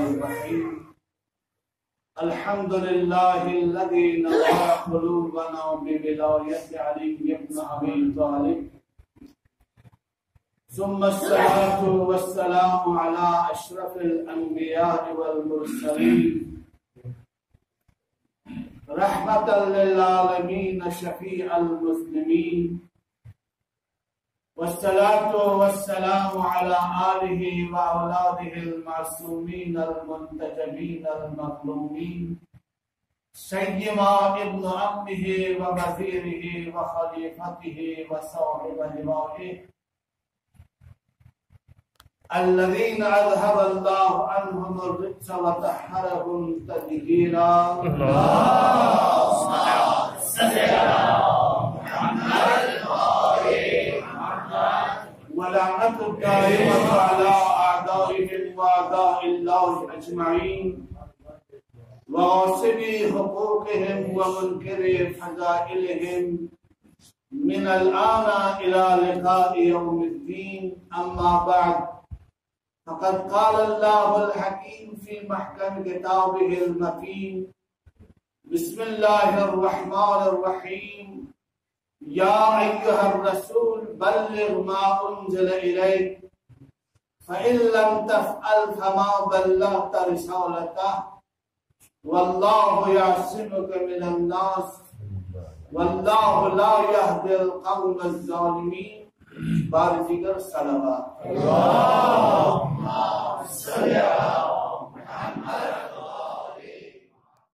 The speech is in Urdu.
الرحيم الحمد لله الذي نوى قلوبنا بولاية علي بن أبي طالب ثم الصلاة والسلام على أشرف الأنبياء والمرسلين رحمة للعالمين شفيع المسلمين والصلاة والسلام على آله وأولاده المعصومين المنتجبين المظلومين سيما ابن عمه ووزيره وخليفته وصاحب لوائه الذين أذهب الله عنهم الرجس وطهرهم تطهيرا اللهم صل على محمد ولعنة الدائمة على أعدائهم وأعداء الله أجمعين وغاصبي حقوقهم ومنكر فضائلهم من الآن إلى لقاء يوم الدين. أما بعد فقد قال الله الحكيم في محكم كتابه المتين بسم الله الرحمن الرحيم يا أيها الرسول بلغ ما أنزل إليك فإن لم تفعل فما بلغت رسالته والله يعصمك من الناس والله لا يهدي القوم الظالمين. بار دیگر صلوات اللهم صل على محمد